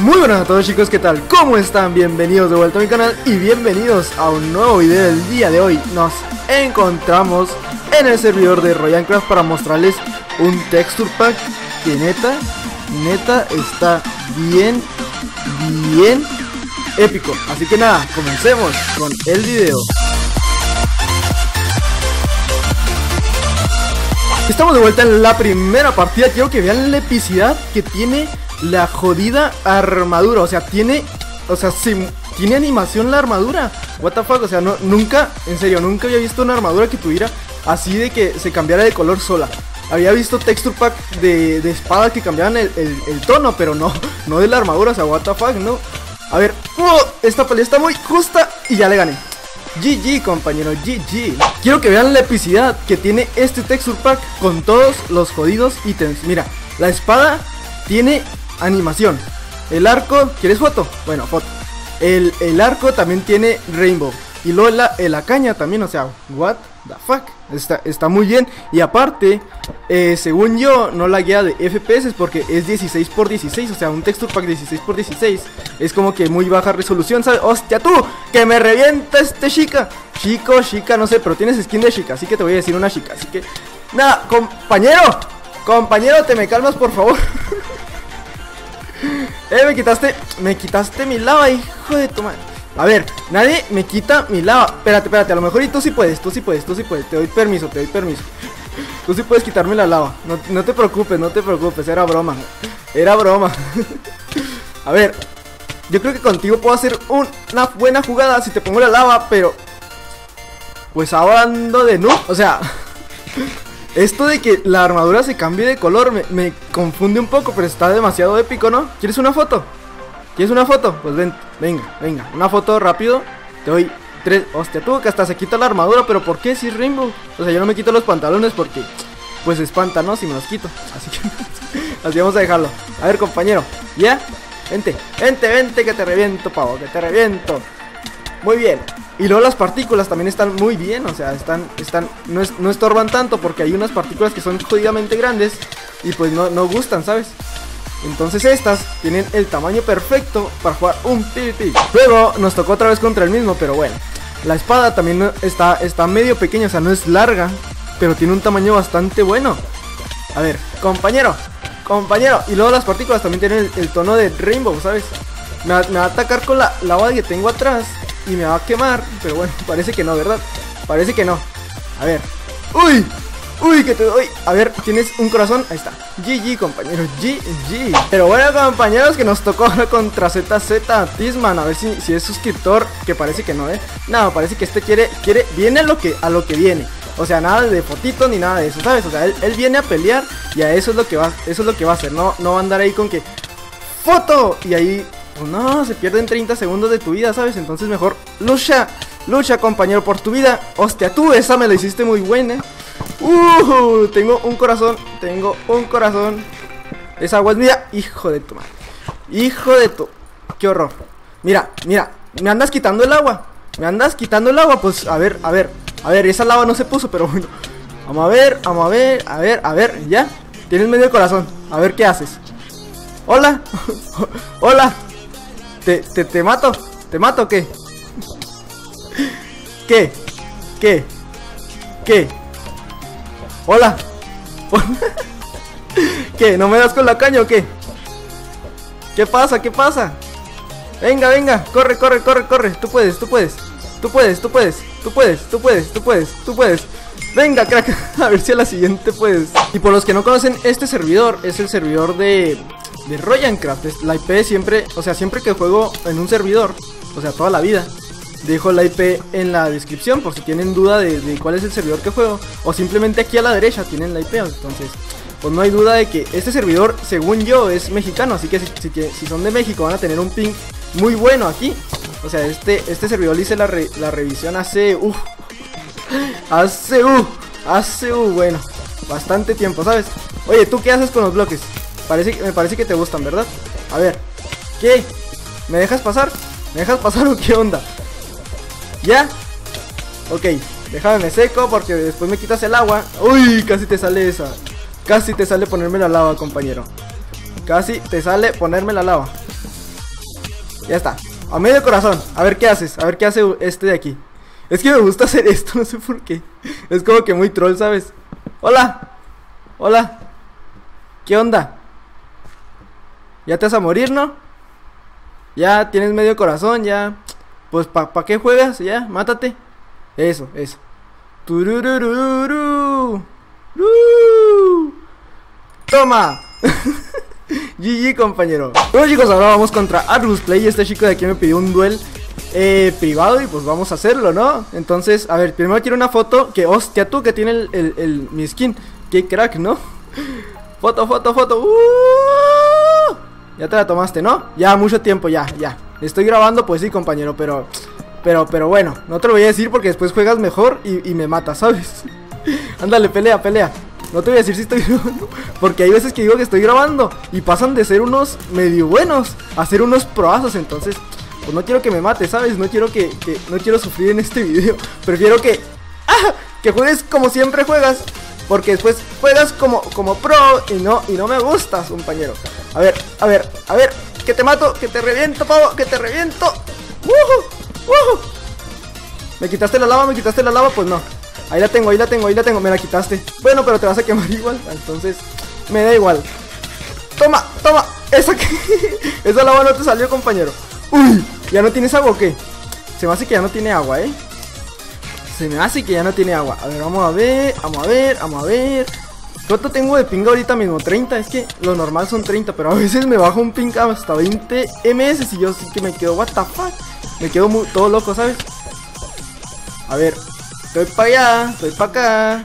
Muy buenas a todos chicos, ¿qué tal? ¿Cómo están? Bienvenidos de vuelta a mi canal y bienvenidos a un nuevo video del día de hoy. Nos encontramos en el servidor de Royancraft para mostrarles un texture pack que neta está bien épico. Así que nada, comencemos con el video. Estamos de vuelta en la primera partida. Quiero que vean la epicidad que tiene la jodida armadura. O sea, tiene animación la armadura. What the fuck, o sea, nunca, en serio, nunca había visto una armadura que tuviera así de que se cambiara de color sola. Había visto texture pack de espada que cambiaban el tono, pero no de la armadura, o sea, what the fuck, no. A ver, esta pelea está muy justa y ya le gané. GG, compañero, GG. Quiero que vean la epicidad que tiene este texture pack con todos los jodidos ítems. Mira, la espada tiene animación. El arco, ¿quieres foto? Bueno, foto. El arco también tiene rainbow. Y luego la caña también, o sea, what the fuck. Está muy bien. Y aparte, según yo, no la guía de FPS porque es 16x16. O sea, un texture pack 16x16 es como que muy baja resolución, ¿sabes? ¡Hostia tú! ¡Que me revienta este chica! Chica, no sé, pero tienes skin de chica, así que te voy a decir una chica. Así que, nada, compañero, te me calmas, por favor. Me quitaste mi lava, hijo de tu madre. A ver, nadie me quita mi lava. Espérate, a lo mejor y tú sí puedes. Te doy permiso. Tú sí puedes quitarme la lava. No te preocupes, era broma. A ver, yo creo que contigo puedo hacer una buena jugada si te pongo la lava, pero pues hablando de noob, o sea, esto de que la armadura se cambie de color me confunde un poco, pero está demasiado épico, ¿no? ¿Quieres una foto? Pues venga, una foto rápido. Te doy 3. Hostia, tú que hasta se quita la armadura, pero ¿por qué si es rainbow? O sea, yo no me quito los pantalones porque pues espanta, ¿no? Si me los quito. Así que así vamos a dejarlo. A ver, compañero, ¿ya? Vente, que te reviento, pavo, que te reviento. Muy bien. Y luego las partículas también están muy bien, o sea, no estorban tanto porque hay unas partículas que son jodidamente grandes y pues no gustan, ¿sabes? Entonces estas tienen el tamaño perfecto para jugar un PvP. Luego nos tocó otra vez contra el mismo, pero bueno. La espada también está medio pequeña, o sea, no es larga, pero tiene un tamaño bastante bueno. A ver, compañero. Y luego las partículas también tienen el tono de rainbow, ¿sabes? Me va a atacar con la lava que tengo atrás y me va a quemar, pero bueno, parece que no, ¿verdad? Parece que no. A ver. Uy, que te doy. A ver, tienes un corazón. Ahí está. GG, compañero. GG. Pero bueno, compañeros, que nos tocó ahora contra ZZ Tisman. A ver si es suscriptor. Que parece que no, No, parece que este viene a lo que viene. O sea, nada de fotito ni nada de eso, ¿sabes? O sea, él viene a pelear y a eso es lo que va a hacer. No va a andar ahí con que foto y ahí pues no, se pierden 30 segundos de tu vida, ¿sabes? Entonces mejor lucha, compañero, por tu vida. Hostia, tú esa me la hiciste muy buena. Tengo un corazón. Esa agua es mía. Hijo de tu madre. Qué horror. Mira, me andas quitando el agua. Pues a ver, esa lava no se puso, pero bueno. Vamos a ver, ya. Tienes medio corazón. A ver qué haces. Hola. Te mato. ¿Te mato o qué? ¿Qué? Hola. ¿Qué? ¿No me das con la caña o qué? ¿Qué pasa? Venga, corre. Tú puedes. Venga, crack. A ver si a la siguiente puedes. Y por los que no conocen, este servidor es el servidor de Royancraft. La IP siempre que juego en un servidor, o sea, toda la vida, dejo la IP en la descripción por si tienen duda de cuál es el servidor que juego. O simplemente aquí a la derecha tienen la IP. Entonces, pues no hay duda de que este servidor, según yo, es mexicano. Así que si son de México van a tener un ping muy bueno aquí. O sea, este servidor le hice la revisión hace bueno, bastante tiempo, ¿sabes? Oye, ¿tú qué haces con los bloques? Me parece que te gustan, ¿verdad? A ver, ¿qué? ¿Me dejas pasar o qué onda? ¿Ya? Ok, déjame seco porque después me quitas el agua. Uy, casi te sale esa. Casi te sale ponerme la lava, compañero. Casi te sale ponerme la lava. Ya está. A medio corazón. A ver qué haces. A ver qué hace este de aquí. Es que me gusta hacer esto, no sé por qué. Es como que muy troll, ¿sabes? Hola. Hola. ¿Qué onda? ¿Ya te vas a morir, no? Ya tienes medio corazón, ya. Pues ¿pa qué juegas? Ya, mátate. Eso, eso. Tururururu. Toma. GG, compañero. Bueno, chicos, ahora vamos contra Argus Play. Este chico de aquí me pidió un duel privado y pues vamos a hacerlo, ¿no? Entonces, a ver, primero quiero una foto. Que hostia, tú que tiene mi skin. Qué crack, ¿no? Foto, foto, foto. Ya te la tomaste, ¿no? Ya, mucho tiempo, ya. Estoy grabando, pues sí, compañero, pero bueno, no te lo voy a decir porque después juegas mejor y me matas, ¿sabes? Ándale, pelea. No te voy a decir si estoy grabando, porque hay veces que digo que estoy grabando y pasan de ser unos medio buenos a ser unos proazos. Entonces, pues no quiero que me mates, ¿sabes? No quiero no quiero sufrir en este video. Prefiero que juegues como siempre juegas, porque después juegas como pro y no me gustas, compañero. A ver, que te mato, que te reviento, pavo, que te reviento. ¿Me quitaste la lava? Pues no. Ahí la tengo, me la quitaste. Bueno, pero te vas a quemar igual, entonces me da igual. Toma, esa lava no te salió, compañero. Uy, ¿ya no tienes agua o qué? Se me hace que ya no tiene agua, Se me hace que ya no tiene agua. A ver, vamos a ver. ¿Cuánto tengo de ping ahorita mismo? 30, es que lo normal son 30, pero a veces me bajo un ping hasta 20 ms y yo sí que me quedo, what the fuck. Me quedo todo loco, ¿sabes? A ver, estoy para allá, estoy para acá.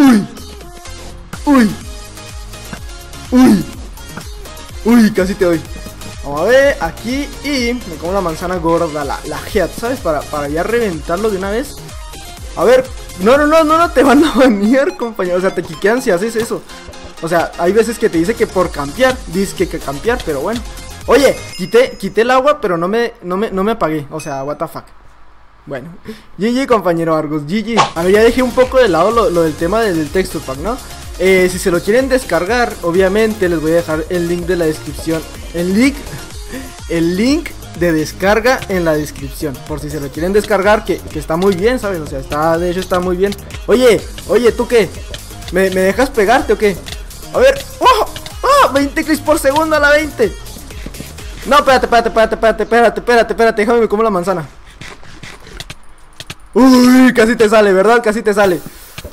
Uy, casi te doy. Vamos a ver, aquí y me como la manzana gorda, la head, ¿sabes? Para ya reventarlo de una vez. A ver, no, te van a banear, compañero. O sea, te quiquean si haces eso. O sea, hay veces que te dice que por campear, dice que campear, pero bueno. Oye, quité el agua, pero no me apagué. O sea, what the fuck. Bueno, GG, compañero Argus, GG. A ver, ya dejé un poco de lado lo del tema del texture pack, ¿no? Si se lo quieren descargar, obviamente les voy a dejar el link de la descripción. El link de descarga en la descripción, por si se lo quieren descargar, que está muy bien, ¿sabes? O sea, de hecho está muy bien. Oye, ¿tú qué? ¿Me dejas pegarte o qué? A ver, 20 clics por segundo a la 20. No, espérate, déjame me como la manzana. Uy, casi te sale, ¿verdad? Casi te sale.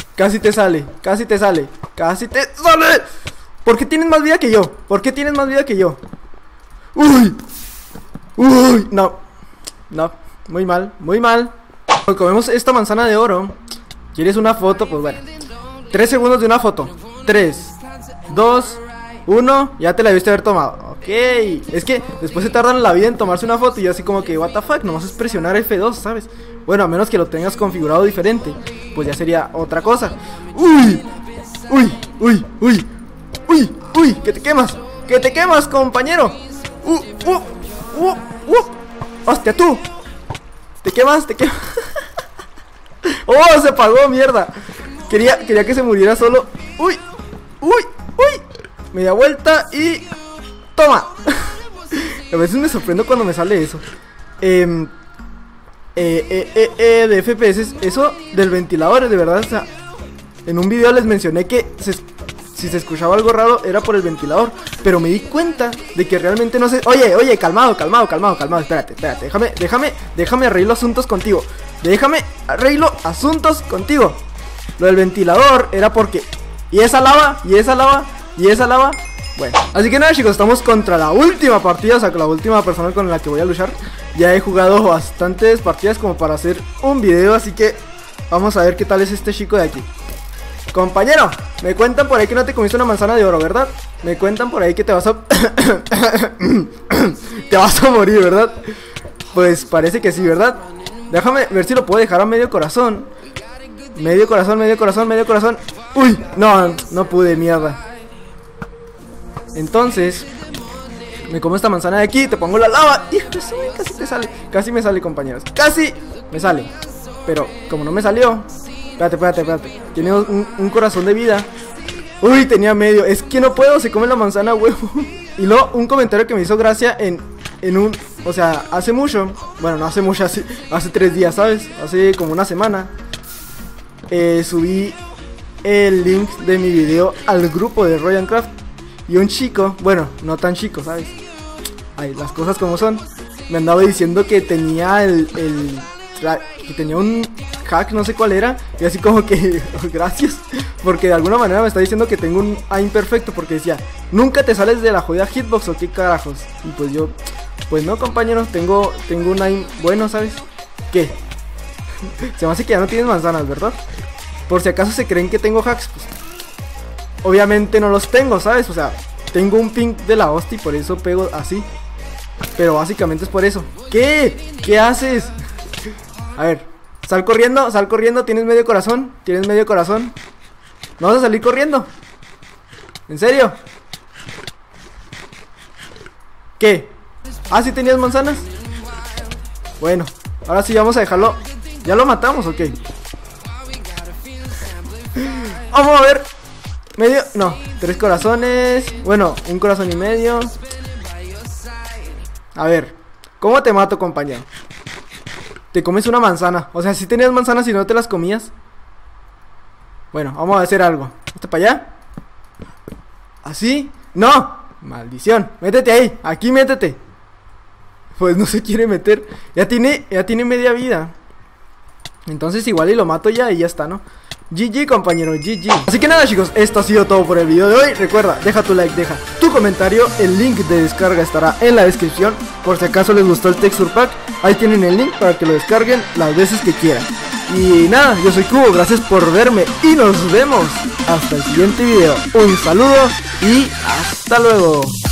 ¿Por qué tienes más vida que yo? Uy, no, muy mal. Pues comemos esta manzana de oro. ¿Quieres una foto? Pues bueno, 3 segundos de una foto. 3, 2, 1. Ya te la debiste haber tomado. Ok, es que después se tardan la vida en tomarse una foto. Y yo así como que, what the fuck, nomás es presionar F2, ¿sabes? Bueno, a menos que lo tengas configurado diferente, pues ya sería otra cosa. Uy, que te quemas, compañero. Hostia, tú. Te quemas. Oh, se apagó, mierda. Quería que se muriera solo. Uy. Media vuelta y toma. A veces me sorprendo cuando me sale eso. De FPS, eso del ventilador, de verdad, o sea, en un video les mencioné que si se escuchaba algo raro era por el ventilador, pero me di cuenta de que realmente no sé. Oye, calmado, espérate, déjame arreglo asuntos contigo. Lo del ventilador era porque y esa lava. Bueno, así que nada, chicos, estamos contra la última partida, o sea, con la última persona con la que voy a luchar. Ya he jugado bastantes partidas como para hacer un video, así que vamos a ver qué tal es este chico de aquí. Compañero, me cuentan por ahí que no te comiste una manzana de oro, ¿verdad? Me cuentan por ahí que te vas a te vas a morir, ¿verdad? Pues parece que sí, ¿verdad? Déjame ver si lo puedo dejar a medio corazón. Medio corazón. Uy, no pude, mierda. Entonces me como esta manzana de aquí, te pongo la lava. Hijo, casi te sale. Casi me sale, compañeros. Casi me sale. Pero como no me salió. Espérate. Tiene un corazón de vida. Uy, tenía medio. Es que no puedo, se come la manzana, huevo. Y luego un comentario que me hizo gracia en o sea, hace mucho, bueno, no hace mucho, hace 3 días, ¿sabes? Hace como una semana, subí el link de mi video al grupo de Royancraft. Y un chico, bueno, no tan chico, ¿sabes? Ay, las cosas como son. Me andaba diciendo que tenía que tenía un hack, no sé cuál era. Y así como que, gracias. Porque de alguna manera me está diciendo que tengo un aim perfecto. Porque decía, nunca te sales de la jodida hitbox o qué carajos. Y pues yo, pues no, compañeros, tengo un aim bueno, ¿sabes? ¿Qué? Se me hace que ya no tienes manzanas, ¿verdad? Por si acaso se creen que tengo hacks, pues obviamente no los tengo, ¿sabes? O sea, tengo un ping de la hostia y por eso pego así. Pero básicamente es por eso. ¿Qué? ¿Qué haces? A ver, sal corriendo, tienes medio corazón. ¿No vas a salir corriendo? ¿En serio? ¿Qué? ¿Ah, sí tenías manzanas? Bueno, ahora sí vamos a dejarlo. ¿Ya lo matamos o qué? Vamos a ver. Medio, no, 3 corazones. Bueno, 1 corazón y medio. A ver, ¿cómo te mato, compañero? Te comes una manzana. O sea, si tenías manzanas y no te las comías. Bueno, vamos a hacer algo. ¿Vete para allá? ¿Así? ¡No! Maldición, métete ahí, aquí métete. Pues no se quiere meter. Ya tiene media vida. Entonces igual y lo mato ya y ya está, ¿no? GG, compañero, GG. Así que nada, chicos, esto ha sido todo por el video de hoy. Recuerda, deja tu like, deja tu comentario. El link de descarga estará en la descripción. Por si acaso les gustó el Texture Pack, ahí tienen el link para que lo descarguen las veces que quieran. Y nada, yo soy Cubo, gracias por verme y nos vemos hasta el siguiente video. Un saludo y hasta luego.